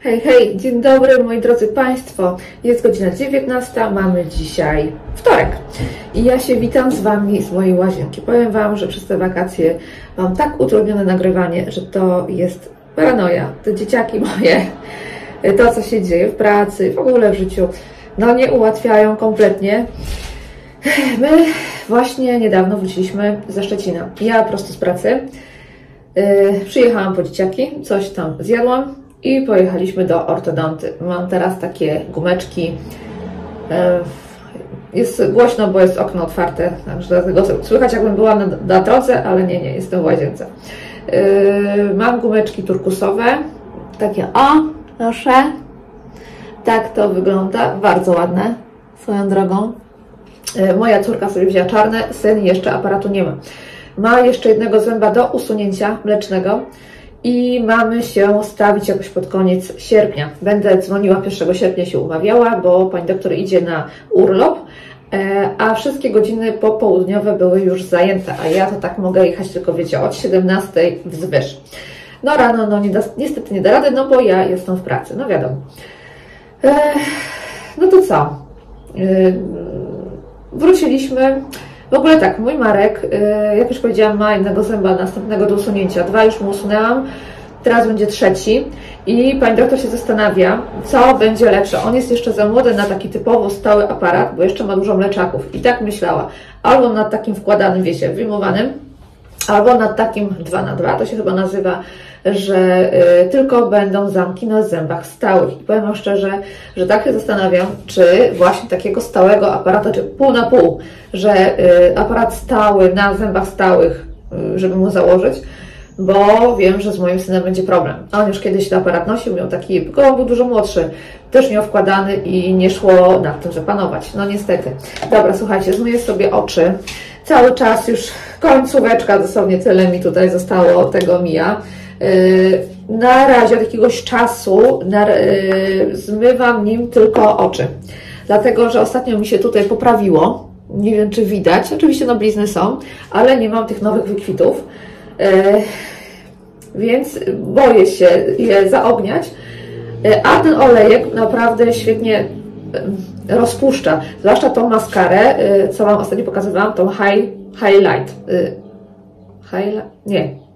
Hej, hej, dzień dobry moi drodzy Państwo. Jest godzina 19, mamy dzisiaj wtorek i ja się witam z Wami z mojej łazienki. Powiem Wam, że przez te wakacje mam tak utrudnione nagrywanie, że to jest paranoja. Te dzieciaki moje, to co się dzieje w pracy, w ogóle w życiu, no nie ułatwiają kompletnie. My właśnie niedawno wróciliśmy ze Szczecina. Ja prosto z pracy. Przyjechałam po dzieciaki, coś tam zjadłam i pojechaliśmy do ortodonty. Mam teraz takie gumeczki. Jest głośno, bo jest okno otwarte, także dlatego słychać, jakbym była na drodze, ale nie, jestem w łazience. Mam gumeczki turkusowe, takie proszę. Tak to wygląda, bardzo ładne, swoją drogą. Moja córka sobie wzięła czarne, syn jeszcze aparatu nie ma. Ma jeszcze jednego zęba do usunięcia mlecznego i mamy się stawić jakoś pod koniec sierpnia. Będę dzwoniła 1 sierpnia, się umawiała, bo pani doktor idzie na urlop, a wszystkie godziny popołudniowe były już zajęte, a ja to tak mogę jechać tylko, wiecie, od 17 wzwyż. No rano, no niestety nie da rady, no bo ja jestem w pracy, no wiadomo. No to co? Wróciliśmy. W ogóle tak, mój Marek, jak już powiedziałam, ma jednego zęba następnego do usunięcia. 2 już mu usunęłam, teraz będzie 3. I pani doktor się zastanawia, co będzie lepsze. On jest jeszcze za młody na taki typowo stały aparat, bo jeszcze ma dużo mleczaków. I tak myślała, albo nad takim wkładanym, wiecie, wyjmowanym, albo nad takim 2x2, to się chyba nazywa, że tylko będą zamki na zębach stałych. I powiem wam szczerze, że tak się zastanawiam, czy właśnie takiego stałego aparatu, czy pół na pół, że aparat stały na zębach stałych, żeby mu założyć, bo wiem, że z moim synem będzie problem. On już kiedyś ten aparat nosił, miał taki, tylko on był dużo młodszy, też miał wkładany i nie szło nad tym, że panować. No niestety. Dobra, słuchajcie, zmyję sobie oczy. Cały czas już końcóweczka, dosłownie tyle mi tutaj zostało, tego mija. Na razie od jakiegoś czasu zmywam nim tylko oczy. Dlatego, że ostatnio mi się tutaj poprawiło. Nie wiem, czy widać. Oczywiście no blizny są, ale nie mam tych nowych wykwitów. Więc boję się je zaogniać. A ten olejek naprawdę świetnie rozpuszcza. Zwłaszcza tą maskarę, co Wam ostatnio pokazywałam, tą highlight. Nie.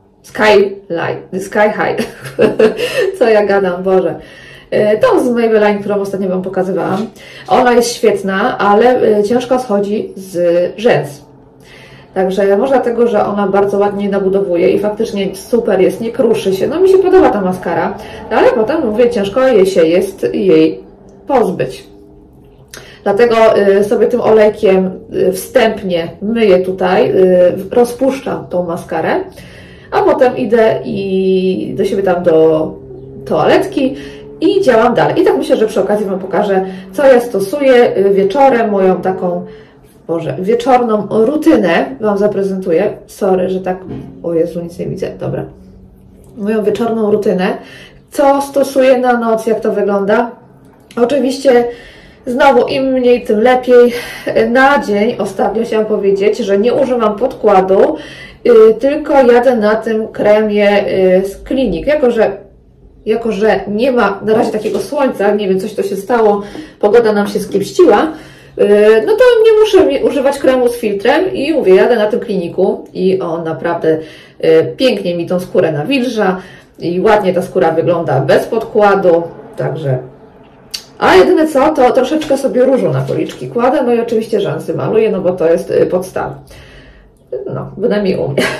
Sky High. Co ja gadam, Boże. Tą z Maybelline, którą ostatnio Wam pokazywałam. Ona jest świetna, ale ciężko schodzi z rzęs. Także może dlatego, że ona bardzo ładnie nabudowuje i faktycznie super jest, nie kruszy się. No mi się podoba ta maskara, ale potem mówię, ciężko się jest jej pozbyć. Dlatego sobie tym olejkiem wstępnie myję tutaj, rozpuszczam tą maskarę, a potem idę i do siebie tam do toaletki i działam dalej. I tak myślę, że przy okazji Wam pokażę, co ja stosuję wieczorem, moją taką, wieczorną rutynę Wam zaprezentuję. Sorry, że tak, o Jezu, nic nie widzę, dobra. Moją wieczorną rutynę, co stosuję na noc, jak to wygląda. Oczywiście znowu im mniej, tym lepiej. Na dzień ostatnio chciałam powiedzieć, że nie używam podkładu, tylko jadę na tym kremie z Klinik. Jako że nie ma na razie takiego słońca, nie wiem, coś to się stało, pogoda nam się skiepściła, no to nie muszę używać kremu z filtrem i mówię, jadę na tym Kliniku i on naprawdę pięknie mi tą skórę nawilża i ładnie ta skóra wygląda bez podkładu, także. A jedyne co, to troszeczkę sobie różu na policzki kładę, no i oczywiście rzęsy maluję, no bo to jest podstawa. No, bynajmniej u mnie.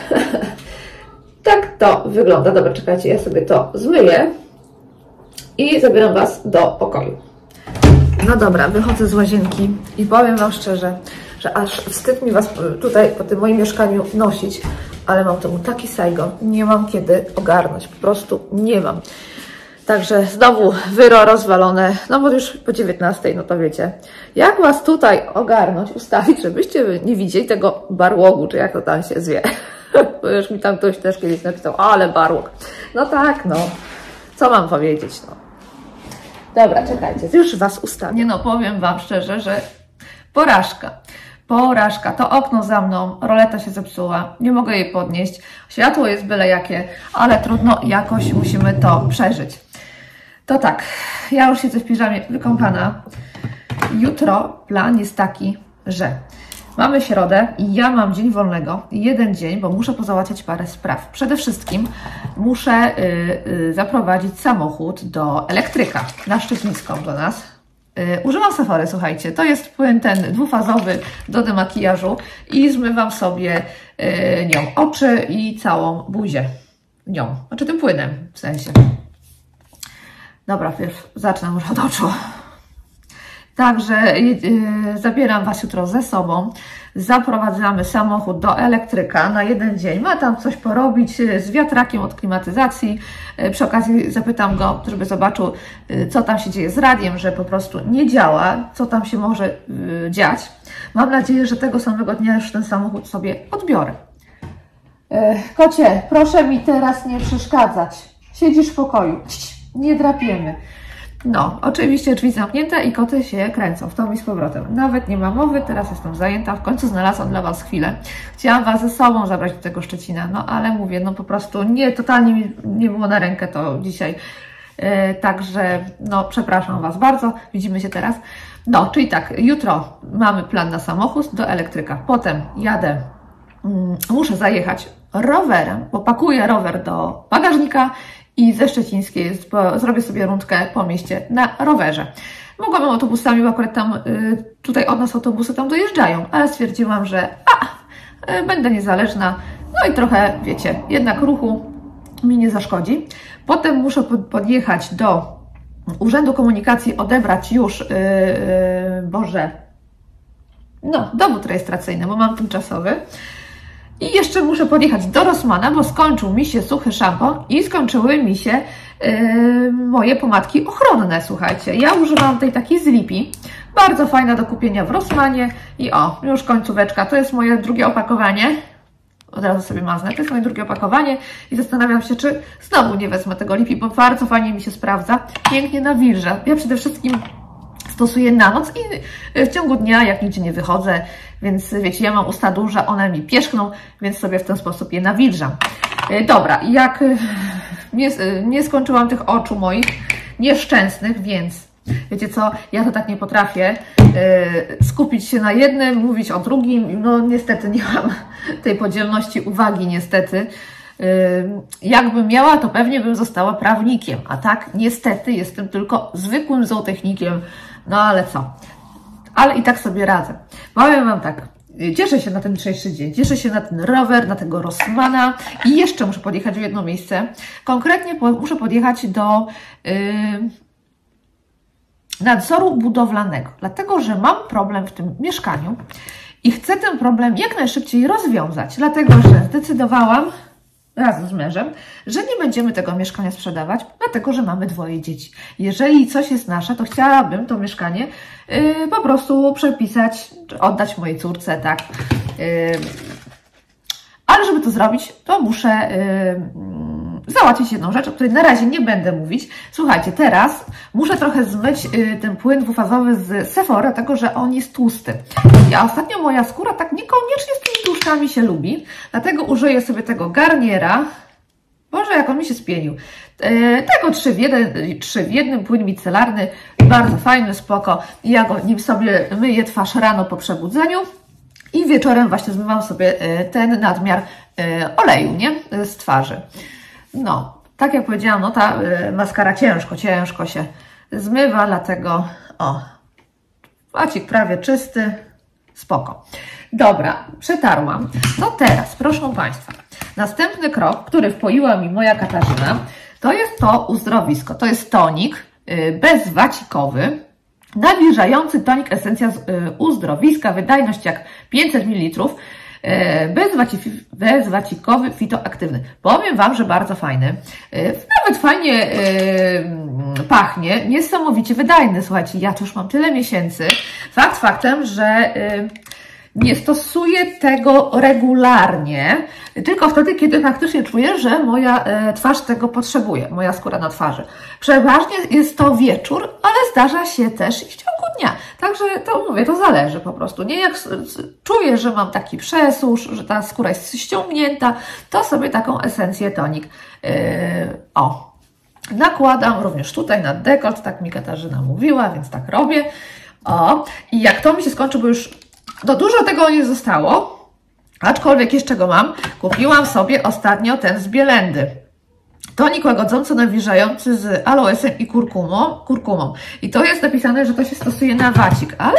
Tak to wygląda. Dobra, czekajcie, ja sobie to zmyję i zabieram Was do pokoju. No dobra, wychodzę z łazienki i powiem Wam szczerze, że aż wstyd mi Was tutaj po tym moim mieszkaniu nosić, ale mam temu taki sajgon, nie mam kiedy ogarnąć, po prostu nie mam. Także znowu wyro rozwalone, no bo już po 19, no to wiecie, jak Was tutaj ogarnąć, ustawić, żebyście nie widzieli tego barłogu, czy jak to tam się zwie. Bo już mi tam ktoś też kiedyś napisał, ale barłok. No tak, no, co mam powiedzieć, no. Dobra, czekajcie, już Was ustawię. No powiem Wam szczerze, że porażka. To okno za mną, roleta się zepsuła, nie mogę jej podnieść. Światło jest byle jakie, ale trudno, jakoś musimy to przeżyć. To tak, ja już siedzę w piżamie wykąpana. Jutro plan jest taki, że mamy środę i ja mam dzień wolnego, jeden dzień, bo muszę pozałatwiać parę spraw. Przede wszystkim muszę zaprowadzić samochód do elektryka na Szczecińską do nas. Używam Sephory, słuchajcie, to jest płyn ten dwufazowy do demakijażu i zmywam sobie nią oczy i całą buzię nią, znaczy tym płynem w sensie. Dobra, pierw zacznę może od oczu. Także zabieram Was jutro ze sobą, zaprowadzamy samochód do elektryka na jeden dzień, ma tam coś porobić z wiatrakiem od klimatyzacji, przy okazji zapytam go, żeby zobaczył, co tam się dzieje z radiem, że po prostu nie działa, co tam się może dziać. Mam nadzieję, że tego samego dnia już ten samochód sobie odbiorę. Kocie, proszę mi teraz nie przeszkadzać, siedzisz w pokoju, nie drapiemy. No, oczywiście drzwi zamknięte i koty się kręcą w tą i z powrotem. Nawet nie ma mowy, teraz jestem zajęta, w końcu znalazłam dla Was chwilę. Chciałam Was ze sobą zabrać do tego Szczecina, no ale mówię, no po prostu nie, totalnie mi nie było na rękę to dzisiaj. Także, no przepraszam Was bardzo, widzimy się teraz. No, czyli tak, jutro mamy plan na samochód do elektryka, potem jadę, muszę zajechać rowerem, bo pakuję rower do bagażnika i ze Szczecińskiej zrobię sobie rundkę po mieście na rowerze. Mogłabym autobusami, bo akurat tam, tutaj od nas autobusy tam dojeżdżają, ale stwierdziłam, że będę niezależna, no i trochę, wiecie, jednak ruchu mi nie zaszkodzi. Potem muszę podjechać do Urzędu Komunikacji, odebrać już, dowód rejestracyjny, bo mam tymczasowy. I jeszcze muszę podjechać do Rossmana, bo skończył mi się suchy szampon i skończyły mi się moje pomadki ochronne, słuchajcie. Ja używam tej takiej z Lipi, bardzo fajna do kupienia w Rossmanie i już końcóweczka, to jest moje drugie opakowanie. Od razu sobie maznę, to jest moje drugie opakowanie i zastanawiam się, czy znowu nie wezmę tego Lipi, bo bardzo fajnie mi się sprawdza, pięknie nawilża. Ja przede wszystkim stosuję na noc i w ciągu dnia, jak nigdzie nie wychodzę, więc wiecie, ja mam usta duże, one mi pierzchną, więc sobie w ten sposób je nawilżam. Dobra, jak nie skończyłam tych oczu moich nieszczęsnych, więc wiecie co, ja to tak nie potrafię skupić się na jednym, mówić o drugim, no niestety nie mam tej podzielności uwagi, niestety. Jakbym miała, to pewnie bym została prawnikiem, a tak niestety jestem tylko zwykłym zootechnikiem, no ale co? Ale i tak sobie radzę. Powiem Wam tak, cieszę się na ten dzisiejszy dzień, cieszę się na ten rower, na tego Rossmana i jeszcze muszę podjechać w jedno miejsce. Konkretnie muszę podjechać do nadzoru budowlanego, dlatego że mam problem w tym mieszkaniu i chcę ten problem jak najszybciej rozwiązać, dlatego że zdecydowałam razem z mężem, że nie będziemy tego mieszkania sprzedawać, dlatego że mamy 2 dzieci. Jeżeli coś jest nasze, to chciałabym to mieszkanie po prostu przepisać, czy oddać mojej córce, tak. Ale żeby to zrobić, to muszę załatwić jedną rzecz, o której na razie nie będę mówić. Słuchajcie, teraz muszę trochę zmyć ten płyn dwufazowy z Sephory, dlatego że on jest tłusty. A ostatnio moja skóra tak niekoniecznie z tymi tłuszczami się lubi, dlatego użyję sobie tego Garniera. Boże, jak on mi się spienił. Tego 3 w 1 płyn micelarny, bardzo fajny, spoko. Ja nim sobie myję twarz rano po przebudzeniu i wieczorem właśnie zmywam sobie ten nadmiar oleju, nie? Z twarzy. No, tak jak powiedziałam, no ta maskara ciężko się zmywa, dlatego płacik prawie czysty, spoko. Dobra, przetarłam. To teraz, proszę Państwa, następny krok, który wpoiła mi moja Katarzyna, to jest to uzdrowisko. To jest tonik bezwacikowy, nawilżający tonik esencja uzdrowiska, wydajność jak 500 ml, bezwacikowy, fitoaktywny. Powiem Wam, że bardzo fajny. Nawet fajnie pachnie, niesamowicie wydajny. Słuchajcie, ja to już mam tyle miesięcy. Fakt faktem, że nie stosuję tego regularnie, tylko wtedy, kiedy faktycznie czuję, że moja twarz tego potrzebuje, moja skóra na twarzy. Przeważnie jest to wieczór, ale zdarza się też i w ciągu dnia. Także to mówię, to zależy po prostu. Nie, jak czuję, że mam taki przesusz, że ta skóra jest ściągnięta, to sobie taką esencję tonik nakładam również tutaj na dekolt, tak mi Katarzyna mówiła, więc tak robię. O, i jak to mi się skończy, bo już dużo tego nie zostało, aczkolwiek jeszcze go mam, kupiłam sobie ostatnio ten z Bielendy. Tonik łagodzący, nawilżający z aloesem i kurkumą. I to jest napisane, że to się stosuje na wacik, ale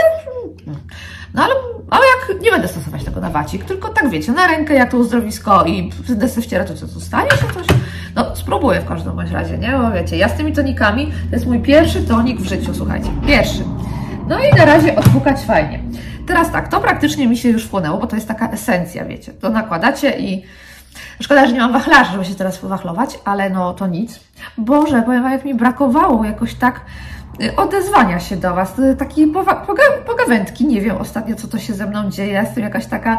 jak nie będę stosować tego na wacik, tylko tak wiecie, na rękę jak to uzdrowisko i będę sobie wcierać, to co zostanie się coś. No spróbuję w każdym bądź razie, nie? Bo wiecie, ja z tymi tonikami, to jest mój pierwszy tonik w życiu, słuchajcie, pierwszy. No i na razie odpukać fajnie. Teraz tak, to praktycznie mi się już wchłonęło, bo to jest taka esencja, wiecie, to nakładacie i szkoda, że nie mam wachlarza, żeby się teraz powachlować, ale no to nic. Boże, powiem, jak mi brakowało jakoś tak odezwania się do Was, takiej pogawędki, nie wiem ostatnio, co to się ze mną dzieje, jestem jakaś taka...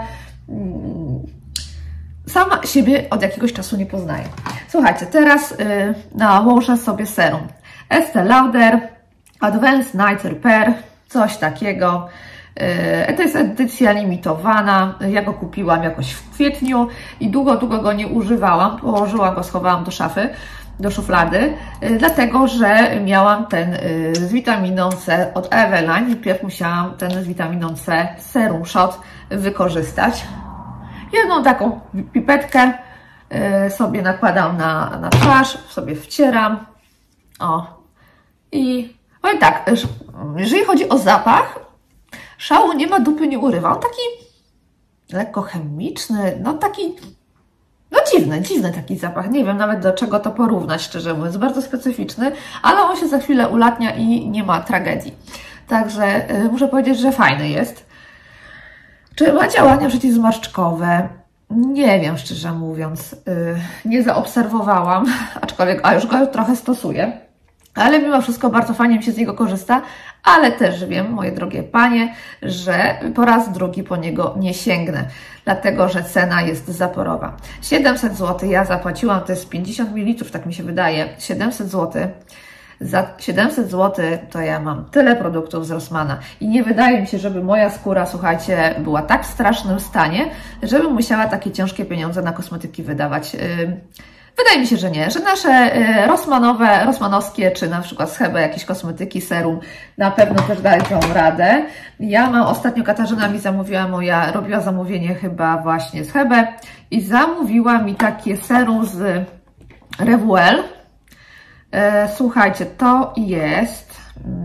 sama siebie od jakiegoś czasu nie poznaję. Słuchajcie, teraz nałożę sobie serum Estée Lauder Advanced Night Repair, coś takiego. To jest edycja limitowana, ja go kupiłam jakoś w kwietniu i długo go nie używałam, położyłam go, schowałam do szafy, do szuflady, dlatego, że miałam ten z witaminą C od Eveline i pierw musiałam ten z witaminą C serum shot wykorzystać. Jedną taką pipetkę sobie nakładam na twarz, sobie wcieram, o, i powiem tak, jeżeli chodzi o zapach, szału nie ma, dupy nie urywa. On taki lekko chemiczny, no taki, no dziwny taki zapach. Nie wiem nawet do czego to porównać, szczerze mówiąc. Bardzo specyficzny, ale on się za chwilę ulatnia i nie ma tragedii. Także muszę powiedzieć, że fajny jest. Czy ma działania przeciwzmarszczkowe? Nie wiem, szczerze mówiąc. Nie zaobserwowałam, aczkolwiek już go trochę stosuję. Ale mimo wszystko bardzo fajnie mi się z niego korzysta, ale też wiem, moje drogie panie, że po raz drugi po niego nie sięgnę, dlatego że cena jest zaporowa. 700 zł ja zapłaciłam, to jest 50 ml, tak mi się wydaje, 700 zł. Za 700 zł to ja mam tyle produktów z Rossmana i nie wydaje mi się, żeby moja skóra, słuchajcie, była tak w strasznym stanie, żebym musiała takie ciężkie pieniądze na kosmetyki wydawać. Wydaje mi się, że nie, że nasze rossmanowskie, czy na przykład z Hebe jakieś kosmetyki, serum na pewno też dadzą radę. Ja mam, ostatnio Katarzyna mi zamówiła, robiła zamówienie chyba właśnie z Hebe i zamówiła mi takie serum z Revuel. Słuchajcie, to jest...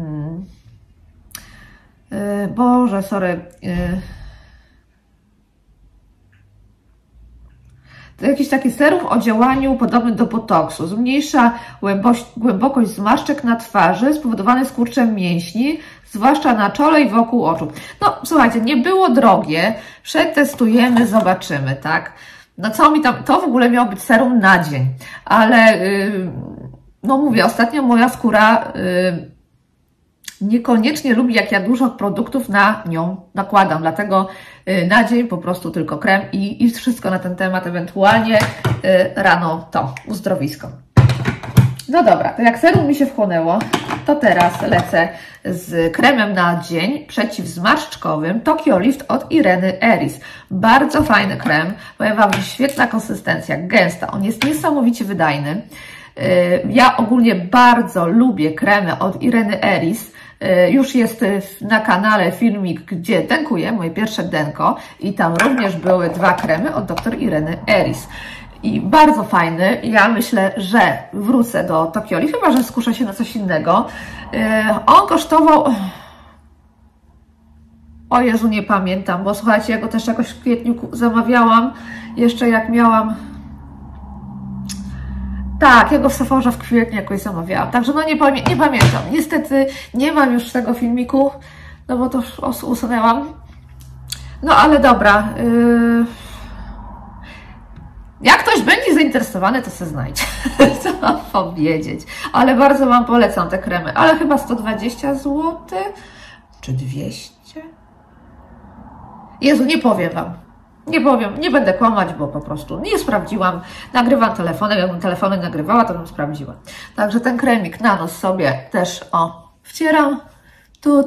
Boże, sorry... To jakiś taki serum o działaniu podobnym do botoksu. Zmniejsza głębokość zmarszczek na twarzy spowodowane skurczem mięśni, zwłaszcza na czole i wokół oczu. No, słuchajcie, nie było drogie. Przetestujemy, zobaczymy, tak? No co mi tam... To w ogóle miało być serum na dzień. Ale, no mówię, ostatnio moja skóra... niekoniecznie lubi, jak ja dużo produktów na nią nakładam, dlatego na dzień po prostu tylko krem i wszystko na ten temat, ewentualnie rano to uzdrowisko. No dobra, to jak serum mi się wchłonęło, to teraz lecę z kremem na dzień przeciwzmarszczkowym Tokyo Lift od Ireny Eris. Bardzo fajny krem, powiem Wam, że świetna konsystencja, gęsta, on jest niesamowicie wydajny. Ja ogólnie bardzo lubię kremy od Ireny Eris. Już jest na kanale filmik, gdzie denkuję, moje pierwsze denko i tam również były 2 kremy od dr Ireny Eris. I bardzo fajny. Ja myślę, że wrócę do Tokyo Lift, chyba że skuszę się na coś innego. On kosztował... O Jezu, nie pamiętam, bo słuchajcie, ja go też jakoś w kwietniu zamawiałam, jeszcze jak miałam... Tak, ja go w Sephorze w kwietniu jakoś zamawiałam, także no nie pamiętam. Niestety nie mam już tego filmiku, no bo to już usunęłam. No ale dobra. Jak ktoś będzie zainteresowany, to se znajdzie. Co mam powiedzieć. Ale bardzo Wam polecam te kremy. Ale chyba 120 zł? Czy 200? Jezu, nie powiem Wam. Nie powiem, nie będę kłamać, bo po prostu nie sprawdziłam. Nagrywam telefonem, jakbym telefony nagrywała, to bym sprawdziła. Także ten kremik na nos sobie też, wcieram. Tu.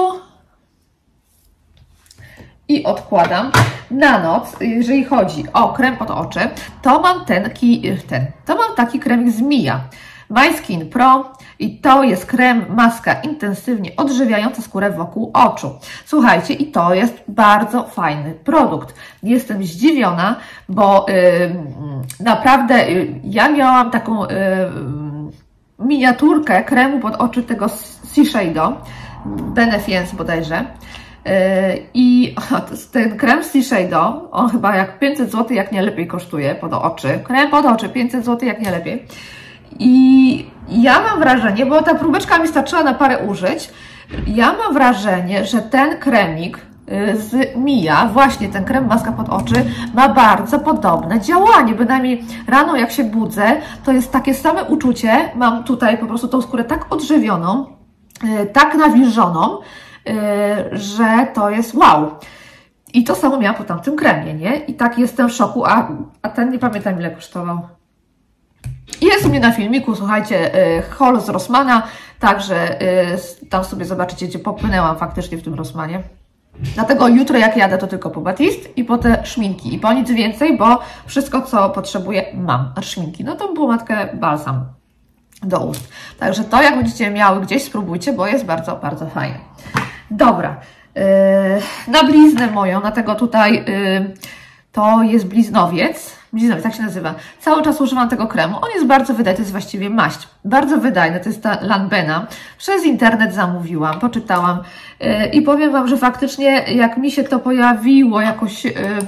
I odkładam. Na noc, jeżeli chodzi o krem pod oczy, to mam to mam taki kremik z Mia. My Skin Pro i to jest krem, maska intensywnie odżywiająca skórę wokół oczu. Słuchajcie, i to jest bardzo fajny produkt. Jestem zdziwiona, bo naprawdę ja miałam taką miniaturkę kremu pod oczy tego Shiseido, Benefiance bodajże. I ten krem Shiseido, on chyba jak 500 zł, jak nie lepiej kosztuje pod oczy. Krem pod oczy 500 zł, jak nie lepiej. I ja mam wrażenie, bo ta próbeczka mi starczyła na parę użyć, ja mam wrażenie, że ten kremik z Mia, właśnie ten krem maska pod oczy, ma bardzo podobne działanie. Bynajmniej rano jak się budzę, to jest takie same uczucie. Mam tutaj po prostu tą skórę tak odżywioną, tak nawilżoną, że to jest wow. I to samo miałam po tamtym kremie, nie? I tak jestem w szoku, a ten nie pamiętam ile kosztował. Jest u mnie na filmiku, słuchajcie, haul z Rossmana, także tam sobie zobaczycie, gdzie popłynęłam faktycznie w tym Rossmanie. Dlatego jutro jak jadę, to tylko po Batiste i po te szminki i po nic więcej, bo wszystko co potrzebuję mam. A szminki, no to pomadkę balsam do ust. Także to jak będziecie miały gdzieś, spróbujcie, bo jest bardzo, bardzo fajne. Dobra, na bliznę moją, na tego tutaj, to jest bliznowiec, tak się nazywa. Cały czas używam tego kremu, on jest bardzo wydajny, to jest właściwie maść, bardzo wydajny, to jest ta Lanbena. Przez internet zamówiłam, poczytałam i powiem Wam, że faktycznie jak mi się to pojawiło jakoś,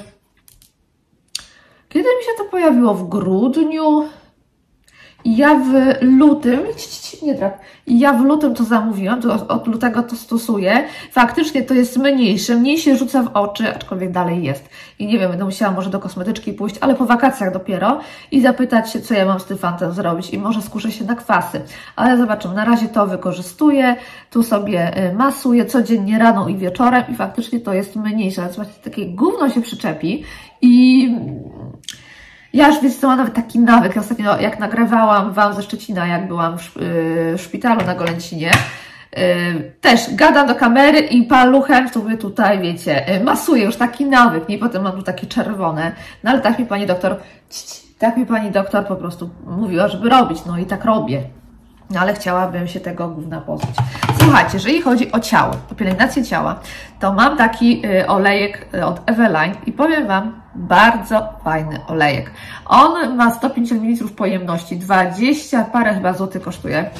kiedy mi się to pojawiło? W grudniu? I ja w lutym, nie drap, i ja w lutym to zamówiłam, to od lutego to stosuję. Faktycznie to jest mniej się rzuca w oczy, aczkolwiek dalej jest. I nie wiem, będę musiała może do kosmetyczki pójść, ale po wakacjach dopiero i zapytać się, co ja mam z tym fantem zrobić i może skuszę się na kwasy. Ale zobaczymy, na razie to wykorzystuję, tu sobie masuję codziennie rano i wieczorem i faktycznie to jest mniejsze. Ale zobaczcie, takie gówno się przyczepi i... Ja już wiecie, mam nawet taki nawyk. Ostatnio jak nagrywałam Wam ze Szczecina, jak byłam w szpitalu na Golęcinie, też gadam do kamery i paluchem sobie tutaj, wiecie, masuję, już taki nawyk, nie? I potem mam tu takie czerwone. No ale tak mi pani doktor po prostu mówiła, żeby robić, no i tak robię. No ale chciałabym się tego gówna pozbyć. Słuchajcie, jeżeli chodzi o ciało, o pielęgnację ciała, to mam taki olejek od Eveline i powiem Wam, bardzo fajny olejek. On ma 150 ml pojemności, 20 parę chyba złotych kosztuje.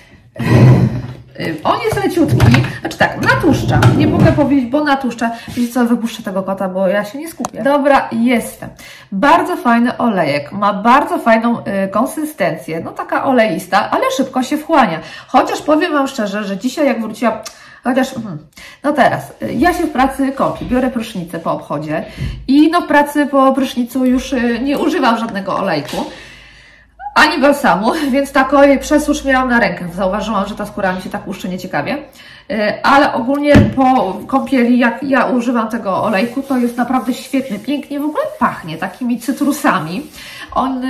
On jest leciutki, znaczy tak, natłuszcza, nie mogę powiedzieć, bo natłuszcza. Wiecie co, wypuszczę tego kota, bo ja się nie skupię. Dobra, jestem. Bardzo fajny olejek, ma bardzo fajną konsystencję, no taka oleista, ale szybko się wchłania. Chociaż powiem Wam szczerze, że dzisiaj jak wróciłam, no teraz, ja się w pracy kopię, biorę prysznicę po obchodzie i no w pracy po prysznicu już nie używam żadnego olejku. Ani balsamu, więc taką przesusz miałam na rękę. Zauważyłam, że ta skóra mi się tak łuszczy nieciekawie. Ale ogólnie po kąpieli, jak ja używam tego olejku, to jest naprawdę świetny, pięknie w ogóle pachnie takimi cytrusami. On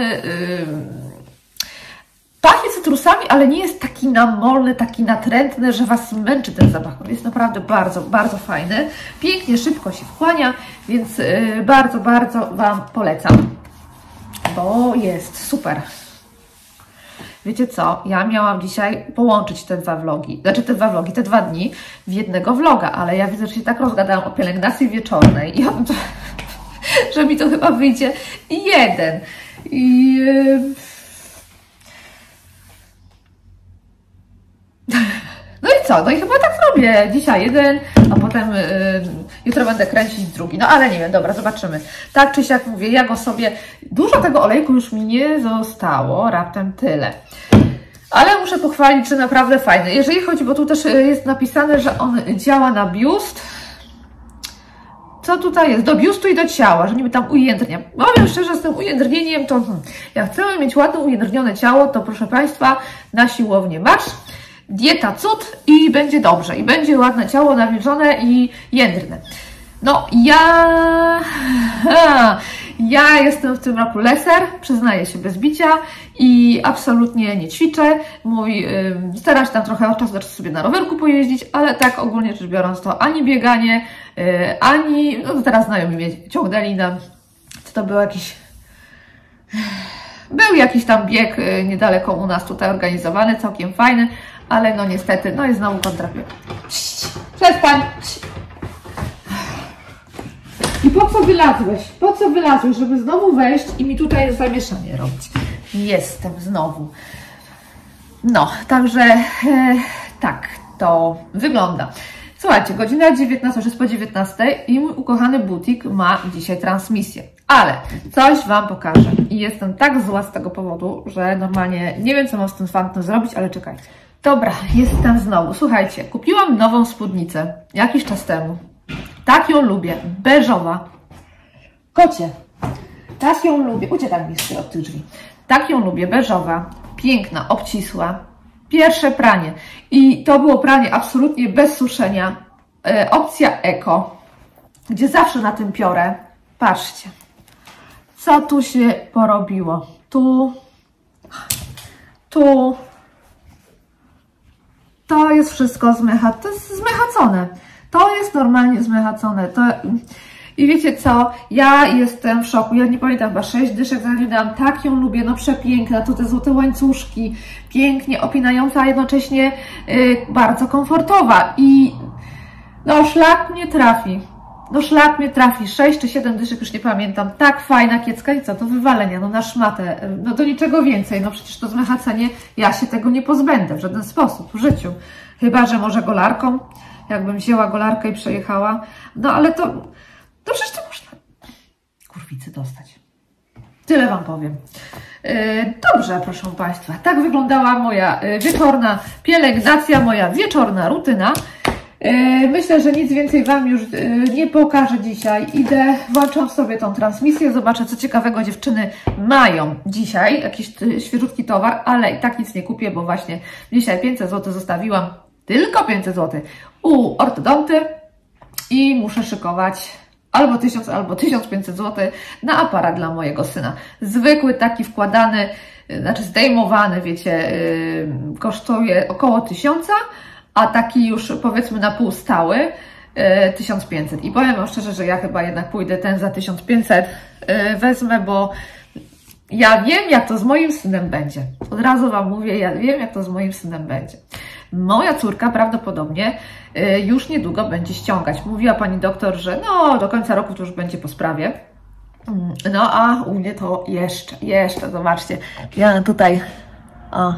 pachnie cytrusami, ale nie jest taki namolny, taki natrętny, że Was męczy ten zapach. Jest naprawdę bardzo, bardzo fajny. Pięknie, szybko się wchłania, więc bardzo, bardzo Wam polecam, bo jest super. Wiecie co, ja miałam dzisiaj połączyć te dwa vlogi, te 2 dni w jednego vloga, ale ja widzę, że się tak rozgadałam o pielęgnacji wieczornej i o tym, że mi to chyba wyjdzie jeden. No i co? No i chyba tak zrobię. Dzisiaj jeden, a potem jutro będę kręcić drugi. No ale nie wiem, dobra, zobaczymy. Tak czy siak mówię, ja go sobie... Dużo tego olejku już mi nie zostało, raptem tyle. Ale muszę pochwalić, że naprawdę fajny. Jeżeli chodzi, bo tu też jest napisane, że on działa na biust. Co tutaj jest? Do biustu i do ciała, że niby tam ujędrnia. Powiem szczerze, z tym ujędrnieniem to... Jak chcemy mieć ładne, ujędrnione ciało, to proszę Państwa, na siłownię marsz. Dieta cud i będzie dobrze. I będzie ładne ciało, nawilżone i jędrne. No, ja jestem w tym roku leser, przyznaję się bez bicia i absolutnie nie ćwiczę. Staram się tam trochę od czasu do czasu sobie na rowerku pojeździć, ale tak ogólnie rzecz biorąc to ani bieganie, ani, no to teraz znajomi mnie ciągnęli na, co to było, jakiś Był jakiś tam bieg niedaleko u nas tutaj organizowany, całkiem fajny, ale no niestety, no jest znowu kontrapieg. Przestań! I po co wylazłeś? Po co wylazłeś? Żeby znowu wejść i mi tutaj zamieszanie robić. Jestem znowu. No, także tak to wygląda. Słuchajcie, godzina 19, już jest po 19 i mój ukochany butik ma dzisiaj transmisję. Ale coś Wam pokażę. I jestem tak zła z tego powodu, że normalnie nie wiem, co mam z tym fantem zrobić, ale czekajcie. Dobra, jestem znowu. Słuchajcie, kupiłam nową spódnicę jakiś czas temu. Tak ją lubię. Beżowa. Kocie. Tak ją lubię. Uciekaj mi od tych drzwi. Tak ją lubię. Beżowa. Piękna, obcisła. Pierwsze pranie. I to było pranie absolutnie bez suszenia. Opcja Eko, gdzie zawsze na tym piorę. Patrzcie. Co tu się porobiło? Tu. To jest wszystko to jest zmechacone. To jest normalnie zmechacone. I wiecie co? Ja jestem w szoku. Ja nie pamiętam, chyba 6 dyszek za nie dałam. Tak ją lubię. No przepiękna. Tu te złote łańcuszki. Pięknie opinająca, a jednocześnie bardzo komfortowa. I no szlak mnie trafi. No szlak mnie trafi. 6 czy 7 dyszek, już nie pamiętam. Tak fajna kiecka. I co? To wywalenia. No na szmatę. No do niczego więcej. No przecież to zmechacenie, ja się tego nie pozbędę w żaden sposób w życiu. Chyba że może golarką. Jakbym wzięła golarkę i przejechała. No ale to przecież to można kurwicy dostać. Tyle Wam powiem. Dobrze, proszę Państwa. Tak wyglądała moja wieczorna pielęgnacja, moja wieczorna rutyna. Myślę, że nic więcej Wam już nie pokażę dzisiaj. Idę, włączam sobie tą transmisję, zobaczę, co ciekawego dziewczyny mają dzisiaj. Jakiś świeżutki towar, ale i tak nic nie kupię, bo właśnie dzisiaj 500 zł zostawiłam. Tylko 500 zł u ortodonty i muszę szykować albo 1000, albo 1500 zł na aparat dla mojego syna. Zwykły taki wkładany, znaczy zdejmowany, wiecie, kosztuje około 1000, a taki już powiedzmy na pół stały 1500. I powiem Wam szczerze, że ja chyba jednak pójdę ten za 1500 wezmę, bo ja wiem, jak to z moim synem będzie. Od razu Wam mówię, ja wiem, jak to z moim synem będzie. Moja córka prawdopodobnie już niedługo będzie ściągać. Mówiła pani doktor, że no do końca roku to już będzie po sprawie. No a u mnie to jeszcze, zobaczcie. Ja tutaj, o,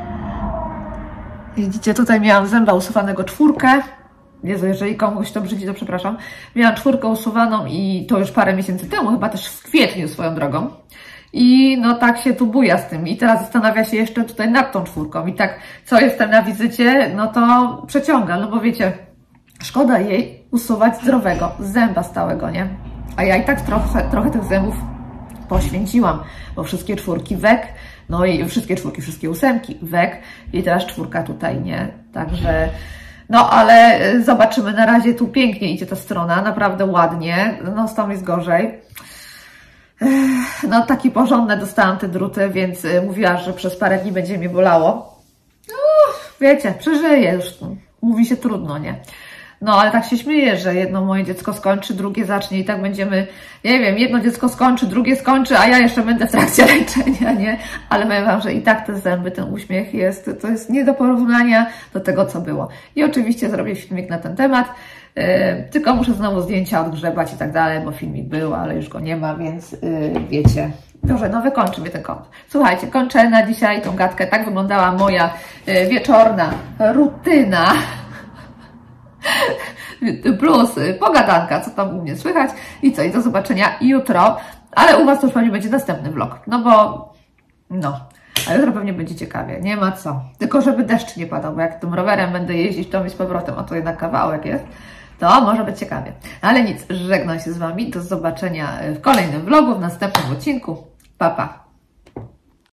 widzicie, tutaj miałam zęba usuwanego 4. Jezu, jeżeli komuś to brzydzi, to przepraszam. Miałam 4 usuwaną i to już parę miesięcy temu, chyba też w kwietniu swoją drogą. I no tak się tu buja z tym. I teraz zastanawia się jeszcze tutaj nad tą 4. I tak, co jestem na wizycie, no to przeciąga. No bo wiecie, szkoda jej usuwać zdrowego zęba stałego, nie? A ja i tak trochę tych zębów poświęciłam, bo wszystkie 4 wek, no i wszystkie 8 wek i teraz 4 tutaj nie. Także no ale zobaczymy, na razie tu pięknie idzie ta strona, naprawdę ładnie, no z tą jest gorzej. No takie porządne dostałam te druty, więc mówiła, że przez parę dni będzie mnie bolało. Wiecie, przeżyję już, mówi się trudno, nie? No ale tak się śmieję, że jedno moje dziecko skończy, drugie zacznie i tak będziemy, nie wiem, jedno dziecko skończy, drugie skończy, a ja jeszcze będę w trakcie leczenia, nie? Ale powiem Wam, że i tak te zęby, ten uśmiech to jest nie do porównania do tego, co było. I oczywiście zrobię filmik na ten temat, tylko muszę znowu zdjęcia odgrzebać i tak dalej, bo filmik był, ale już go nie ma, więc wiecie. Dobrze, no wykończy mnie ten kąt. Słuchajcie, kończę na dzisiaj tą gadkę. Tak wyglądała moja wieczorna rutyna. Plus pogadanka, co tam u mnie słychać. I co, i do zobaczenia jutro. Ale u Was to już pewnie będzie następny vlog. No bo, no, a jutro pewnie będzie ciekawie. Nie ma co. Tylko żeby deszcz nie padał, bo jak tym rowerem będę jeździć, to mi z powrotem, a to jednak kawałek jest, to może być ciekawie. Ale nic, żegnam się z Wami. Do zobaczenia w kolejnym vlogu, w następnym odcinku. Pa, pa.